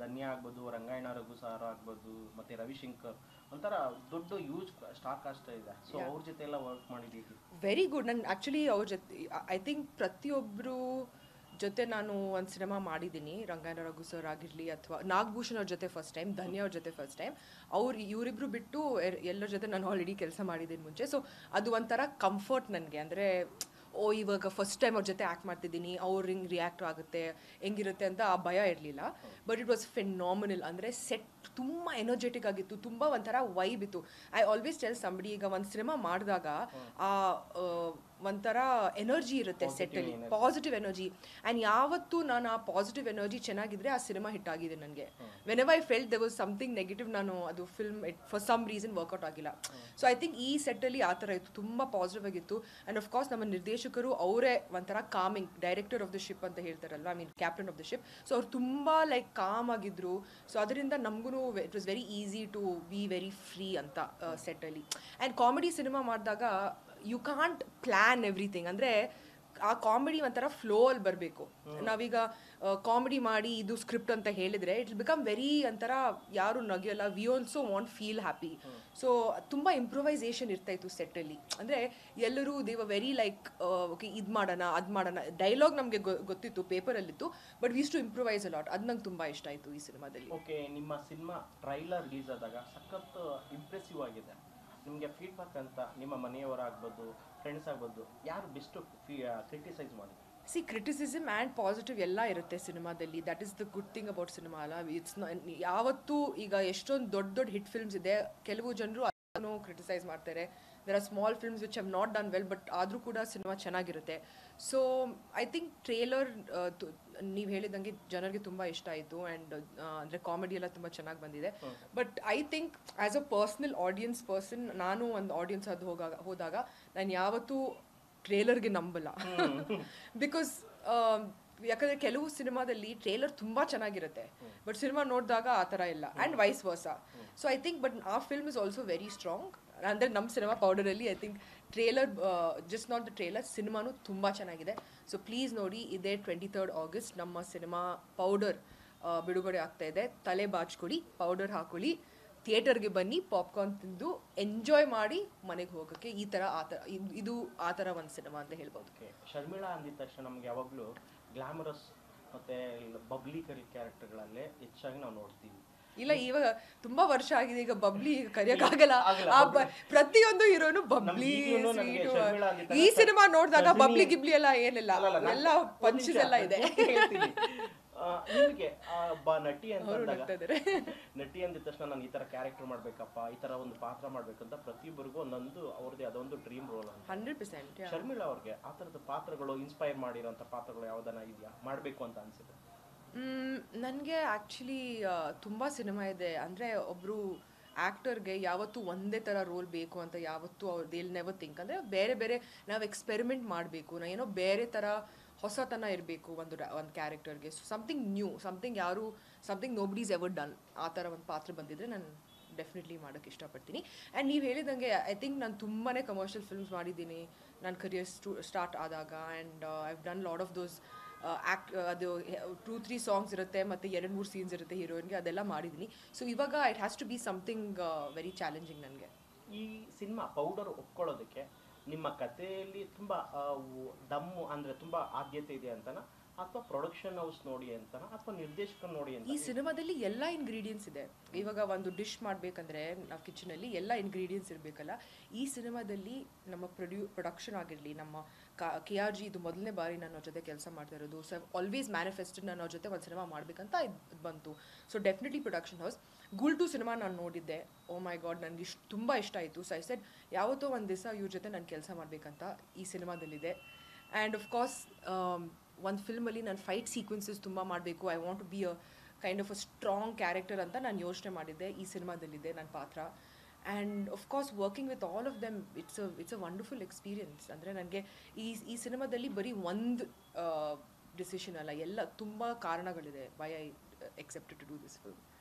ಧನ್ಯ ಆಗ್ಬೋದು, ರಂಗಾಯಣ ರಘು ಸಾರ್ ಆಗ್ಬೋದು, ಮತ್ತೆ ರವಿಶಂಕರ್ ಒಂಥರ ದೊಡ್ಡ ಯೂಜ್ ಸ್ಟಾರ್ ಕಾಸ್ಟ್ ಇದೆ. ಸೊ ಅವ್ರ ಜೊತೆ ಎಲ್ಲ ವರ್ಕ್ ಮಾಡಿದ್ದೀವಿ. Very good. ನಾನು ಆ್ಯಕ್ಚುಲಿ ಅವ್ರ ಜೊತೆ ಐ ಥಿಂಕ್ ಪ್ರತಿಯೊಬ್ಬರು ಜೊತೆ ನಾನು ಒಂದು ಸಿನಿಮಾ ಮಾಡಿದ್ದೀನಿ. ರಂಗಾಯಣ ರಘು ಸರ್ ಆಗಿರಲಿ ಅಥವಾ ನಾಗಭೂಷಣ್ ಅವ್ರ ಜೊತೆ ಫಸ್ಟ್ ಟೈಮ್, ಧನ್ಯ ಅವ್ರ ಜೊತೆ ಫಸ್ಟ್ ಟೈಮ್. ಇವರಿಬ್ರು ಬಿಟ್ಟು ಎಲ್ಲರ ಜೊತೆ ನಾನು ಆಲ್ರೆಡಿ ಕೆಲಸ ಮಾಡಿದ್ದೀನಿ ಮುಂಚೆ. ಸೊ ಅದು ಒಂಥರ ಕಂಫರ್ಟ್ ನನಗೆ. ಅಂದರೆ ಇವಾಗ ಫಸ್ಟ್ ಟೈಮ್ ಅವ್ರ ಜೊತೆ ಆ್ಯಕ್ಟ್ ಮಾಡ್ತಿದ್ದೀನಿ, ಅವ್ರು ಹಿಂಗೆ ರಿಯಾಕ್ಟ್ ಆಗುತ್ತೆ ಹೆಂಗಿರುತ್ತೆ ಅಂತ ಆ ಭಯ ಇರಲಿಲ್ಲ. But it was phenomenal. ಅಂದರೆ ಸೆಟ್ ತುಂಬ ಎನರ್ಜೆಟಿಕ್ ಆಗಿತ್ತು, ತುಂಬ ಒಂಥರ ವೈಬ್ ಇತ್ತು. ಐ ಆಲ್ವೇಸ್ ಟೆಲ್ ಸಂಬಡಿ, ಈಗ ಒಂದು ಸಿನಿಮಾ ಮಾಡಿದಾಗ ಆ ಒಂಥರ ಎನರ್ಜಿ ಇರುತ್ತೆ ಸೆಟ್ಟಲ್ಲಿ, ಪಾಸಿಟಿವ್ ಎನರ್ಜಿ. ಆ್ಯಂಡ್ ಯಾವತ್ತೂ ನಾನು ಆ ಪಾಸಿಟಿವ್ ಎನರ್ಜಿ ಚೆನ್ನಾಗಿದ್ರೆ ಆ ಸಿನಿಮಾ ಹಿಟ್ ಆಗಿದೆ ನನಗೆ. Whenever I felt there was something negative, ನಾನು ಅದು film for some reason work out ಆಗಿಲ್ಲ. ಸೊ ಐ ಥಿಂಕ್ ಈ ಸೆಟ್ಟಲ್ಲಿ ಆ ಥರ ಇತ್ತು, ತುಂಬ ಪಾಸಿಟಿವ್ ಆಗಿತ್ತು. ಆ್ಯಂಡ್ ಅಫ್ಕೋರ್ಸ್ ನಮ್ಮ ನಿರ್ದೇಶಕರು ಅವರೇ ಒಂಥರ coming, director of the ship ಅಂತ ಹೇಳ್ತಾರಲ್ವ, I mean captain of the ship. So ಅವ್ರು ತುಂಬ ಲೈಕ್ ಕಾಮ್ ಆಗಿದ್ರು. ಸೊ ಅದರಿಂದ ನಮಗೂ it was very easy to be very free ಅಂತ ಸೆಟ್ಟಲ್ಲಿ. ಆ್ಯಂಡ್ ಕಾಮಿಡಿ ಸಿನಿಮಾ ಮಾಡಿದಾಗ ಯು ಕಾಂಟ್ ಪ್ಲ್ಯಾನ್ ಎವ್ರಿಥಿಂಗ್. ಅಂದರೆ ಆ ಕಾಮಿಡಿ ಒಂಥರ ಫ್ಲೋ ಅಲ್ಲಿ ಬರಬೇಕು. ನಾವೀಗ ಕಾಮಿಡಿ ಮಾಡಿ ಇದು ಸ್ಕ್ರಿಪ್ಟ್ ಅಂತ ಹೇಳಿದರೆ ಇಟ್ ವಿಲ್ ಬಿಕಮ್ ವೆರಿ ಒಂಥರ ಯಾರು ನಗಿಯಲ್ಲ. We also want feel happy. So ತುಂಬ ಇಂಪ್ರೊವೈಸೇಷನ್ ಇರ್ತಾಯಿತ್ತು ಸೆಟ್ಟಲ್ಲಿ. ಅಂದರೆ ಎಲ್ಲರೂ they were very like okay ಇದು ಮಾಡೋಣ ಅದು ಮಾಡೋಣ. ಡೈಲಾಗ್ ನಮಗೆ ಗೊತ್ತಿತ್ತು, ಪೇಪರಲ್ಲಿತ್ತು, but we used to improvise a lot. ಅದು ನಂಗೆ ತುಂಬ ಇಷ್ಟ ಆಯಿತು ಈ ಸಿನಿಮಾದಲ್ಲಿ. ಓಕೆ, ನಿಮ್ಮ ಸಿನಿಮಾ ಟ್ರೈಲರ್ ರಿಲೀಸ್ ಆದಾಗ ಸಖತ್ ಇಂಪ್ರೆಸಿವ್ ಆಗಿದೆ. ನಿಮಗೆ ಫೀಡ್ಬ್ಯಾಕ್ ಅಂತ ನಿಮ್ಮ ಮನೆಯವರಾಗ್ಬೋದು, ಫ್ರೆಂಡ್ಸ್ ಆಗ್ಬೋದು, ಯಾರು ಬೆಸ್ಟ್ ಕ್ರಿಟಿಸೈಸ್ ಮಾಡಿ? ಸಿ, ಕ್ರಿಟಿಸಿಸಮ್ ಆ್ಯಂಡ್ ಪಾಸಿಟಿವ್ ಎಲ್ಲ ಇರುತ್ತೆ ಸಿನಿಮಾದಲ್ಲಿ. That is the good thing about cinema ಅಲ್ಲ. ಇಟ್ಸ್ ಯಾವತ್ತೂ ಈಗ ಎಷ್ಟೊಂದು ದೊಡ್ಡ ದೊಡ್ಡ ಹಿಟ್ ಫಿಲ್ಮ್ಸ್ ಇದೆ, ಕೆಲವು ಜನರು ಅದನ್ನು ಕ್ರಿಟಿಸೈಸ್ ಮಾಡ್ತಾರೆ. There are small films which have not done well, but ಆದರೂ ಕೂಡ ಸಿನಿಮಾ ಚೆನ್ನಾಗಿರುತ್ತೆ. ಸೊ ಐ ಥಿಂಕ್ ಟ್ರೇಲರ್ ನೀವು ಹೇಳಿದಂಗೆ ಜನರಿಗೆ ತುಂಬ ಇಷ್ಟ ಆಯಿತು. ಆ್ಯಂಡ್ ಅಂದರೆ ಕಾಮಿಡಿ ಎಲ್ಲ ತುಂಬ ಚೆನ್ನಾಗಿ ಬಂದಿದೆ. But I think as a personal audience person, ನಾನು ಒಂದು ಆಡಿಯನ್ಸ್ ಅದು ಹೋದಾಗ ನಾನು ಯಾವತ್ತೂ ಟ್ರೇಲರ್ಗೆ ನಂಬಲ್ಲ. ಬಿಕಾಸ್ ಯಾಕಂದರೆ ಕೆಲವು ಸಿನಿಮಾದಲ್ಲಿ ಟ್ರೇಲರ್ ತುಂಬ ಚೆನ್ನಾಗಿರುತ್ತೆ, ಬಟ್ ಸಿನಿಮಾ ನೋಡಿದಾಗ ಆ ಥರ ಇಲ್ಲ. And vice versa. So I think but ಆ film is also very strong. ಅಂದರೆ ನಮ್ಮ ಸಿನಿಮಾ ಪೌಡರಲ್ಲಿ I think trailer, just not the trailer, ಸಿನಿಮಾನು ತುಂಬ ಚೆನ್ನಾಗಿದೆ. ಸೊ ಪ್ಲೀಸ್ ನೋಡಿ, ಇದೇ 23rd August ನಮ್ಮ ಸಿನಿಮಾ ಪೌಡರ್ ಬಿಡುಗಡೆ ಆಗ್ತಾ ಇದೆ. ತಲೆ ಬಾಚ್ಕೊಳ್ಳಿ, ಪೌಡರ್ ಹಾಕೊಳ್ಳಿ, ಥಿಯೇಟರ್ಗೆ ಬನ್ನಿ, ಪಾಪ್ಕಾರ್ನ್ ತಿಂದು ಎಂಜಾಯ್ ಮಾಡಿ ಮನೆಗೆ ಹೋಗೋಕ್ಕೆ. ಈ ಥರ ಇದು ಆ ಥರ ಒಂದು ಸಿನಿಮಾ ಅಂತ ಹೇಳ್ಬೋದು. ಶರ್ಮಿಳಾ ಅಂದಿದ ತಕ್ಷಣ ನಮ್ಗೆ ಯಾವಾಗಲೂ ಗ್ಲಾಮರಸ್ ಮತ್ತು ಬಬ್ಲಿ ಕ್ಯಾರೆಕ್ಟರ್ಗಳಲ್ಲೇ ಹೆಚ್ಚಾಗಿ ನಾವು ನೋಡ್ತೀವಿ. ಇಲ್ಲ, ಇವಾಗ ತುಂಬಾ ವರ್ಷ ಆಗಿದೆ, ಈಗ ಬಬ್ಲಿ ಕರೆಯೋಕ್ಕಾಗಲ್ಲ. ಪ್ರತಿಯೊಂದು ಹೀರೋನು ಬಬ್ಲಿ. ಈ ಸಿನಿಮಾ ನೋಡಿದಾಗ ಬಬ್ಲಿ ಗಿಬ್ಲಿ ಎಲ್ಲ ಏನಿಲ್ಲ, ಎಲ್ಲ ಪಂಚಸ್ ಎಲ್ಲ ಇದೆ. ನಿಮಗೆ ನಟಿ ಅಂದಿದ ತಕ್ಷಣ ನಾನು ಈ ತರ ಕ್ಯಾರೆಕ್ಟರ್ ಮಾಡ್ಬೇಕಪ್ಪ, ಈ ತರ ಒಂದು ಪಾತ್ರ ಮಾಡ್ಬೇಕಂತ ಪ್ರತಿಯೊಬ್ಬರಿಗೂ ಒಂದೊಂದು ಅವ್ರದೇ ಅದೊಂದು ಡ್ರೀಮ್ ರೋಲ್ ಅಂತ. 100%. ಶರ್ಮಿಳಾ ಅವ್ರಿಗೆ ಆ ತರದ ಪಾತ್ರಗಳು ಇನ್ಸ್ಪೈರ್ ಮಾಡಿರೋಂಥ ಪಾತ್ರಗಳು ಯಾವ್ದನ ಇದೆಯಾ ಮಾಡಬೇಕು ಅಂತ ಅನ್ಸುತ್ತೆ? ನನಗೆ ಆ್ಯಕ್ಚುಲಿ ತುಂಬ ಸಿನಿಮಾ ಇದೆ. ಅಂದರೆ ಒಬ್ಬರು ಆ್ಯಕ್ಟರ್ಗೆ ಯಾವತ್ತೂ ಒಂದೇ ಥರ ರೋಲ್ ಬೇಕು ಅಂತ ಯಾವತ್ತೂ ಅವ್ರು ದೇ ವಿಲ್ ನೆವರ್ ಥಿಂಕ್. ಅಂದರೆ ಬೇರೆ ಬೇರೆ ನಾವು ಎಕ್ಸ್ಪೆರಿಮೆಂಟ್ ಮಾಡಬೇಕು, ಏನೋ ಬೇರೆ ಥರ ಹೊಸತನ ಇರಬೇಕು ಒಂದು ಕ್ಯಾರೆಕ್ಟರ್ಗೆ. So something new, something nobody's ever done. ಆ ಥರ ಒಂದು ಪಾತ್ರ ಬಂದಿದ್ರೆ ನಾನು ಡೆಫಿನೆಟ್ಲಿ ಮಾಡೋಕ್ಕೆ ಇಷ್ಟಪಡ್ತೀನಿ. ಆ್ಯಂಡ್ ನೀವು ಹೇಳಿದಂಗೆ ಐ ಥಿಂಕ್ ನಾನು ತುಂಬಾ ಕಮರ್ಷಿಯಲ್ ಫಿಲ್ಮ್ಸ್ ಮಾಡಿದ್ದೀನಿ ನನ್ನ ಕರಿಯರ್ ಸ್ಟಾರ್ಟ್ ಆದಾಗ. And I have done lot of those ಅದು 2-3 ಸಾಂಗ್ಸ್ ಇರುತ್ತೆ ಮತ್ತು 2-3 ಸೀನ್ಸ್ ಇರುತ್ತೆ ಹೀರೋಯಿನ್ಗೆ, ಅದೆಲ್ಲ ಮಾಡಿದ್ದೀನಿ. ಸೊ ಇವಾಗ it has to be something very challenging ನನಗೆ. ಈ ಸಿನಿಮಾ ಪೌಡರ್ ಒಪ್ಕೊಳ್ಳೋದಕ್ಕೆ ನಿಮ್ಮ ಕಥೆಯಲ್ಲಿ ತುಂಬ ದಮ್ಮು ಅಂದರೆ ತುಂಬ ಆದ್ಯತೆ ಇದೆ ಅಂತನಾ, ಅಥವಾ ಪ್ರೊಡಕ್ಷನ್ ಹೌಸ್ ನೋಡಿ ಅಂತನಾ, ಅಥವಾ ನಿರ್ದೇಶಕ ನೋಡಿ ಅಂತ? ಈ ಸಿನಿಮಾದಲ್ಲಿ ಎಲ್ಲ ಇಂಗ್ರೀಡಿಯೆಂಟ್ಸ್ ಇದೆ. ಇವಾಗ ಒಂದು ಡಿಶ್ ಮಾಡಬೇಕಂದ್ರೆ ನಾವು ಕಿಚನಲ್ಲಿ ಎಲ್ಲ ಇಂಗ್ರೀಡಿಯೆಂಟ್ಸ್ ಇರಬೇಕಲ್ಲ. ಈ ಸಿನಿಮಾದಲ್ಲಿ ನಮ್ಮ ಪ್ರೊಡಕ್ಷನ್ ಆಗಿರಲಿ, ನಮ್ಮ KRG ಇದು ಮೊದಲನೇ ಬಾರಿ ನಾನು ಅವ್ರ ಜೊತೆ ಕೆಲಸ ಮಾಡ್ತಾ ಇರೋದು. ಸೊ ಆಲ್ವೇಸ್ ಮ್ಯಾನಿಫೆಸ್ಟೆಡ್ ನಾನು ಅವ್ರ ಜೊತೆ ಒಂದು ಸಿನಿಮಾ ಮಾಡಬೇಕಂತ ಇದು ಬಂತು. So definitely production house. ಗುಲ್ 2 ಸಿನಿಮಾ ನಾನು ನೋಡಿದ್ದೆ. ಓ ಮೈ ಗಾಡ್, ನನಗೆ ತುಂಬ ಇಷ್ಟ ಆಯಿತು. ಸೊ ಐ ಸೆಡ್ ಯಾವತ್ತೋ ಒಂದು ದಿವಸ ಇವ್ರ ಜೊತೆ ನಾನು ಕೆಲಸ ಮಾಡಬೇಕಂತ ಈ ಸಿನಿಮಾದಲ್ಲಿದೆ. ಆ್ಯಂಡ್ ಆಫ್ ಕೋರ್ಸ್ ಒಂದು ಫಿಲ್ಮಲ್ಲಿ ನಾನು ಫೈಟ್ ಸೀಕ್ವೆನ್ಸಸ್ ತುಂಬ ಮಾಡಬೇಕು. I want to be a kind of a strong character ಅಂತ ನಾನು ಯೋಚನೆ ಮಾಡಿದ್ದೆ. ಈ ಸಿನಿಮಾದಲ್ಲಿದೆ ನನ್ನ ಪಾತ್ರ. And of course working with all of them, it's a wonderful experience. ಅಂದರೆ ನನಗೆ ಈ ಸಿನಿಮಾದಲ್ಲಿ ಬರೀ ಒಂದು ಡಿಸಿಷನ್ ಅಲ್ಲ, ಎಲ್ಲ ತುಂಬ ಕಾರಣಗಳಿದೆ why I accepted to do this film.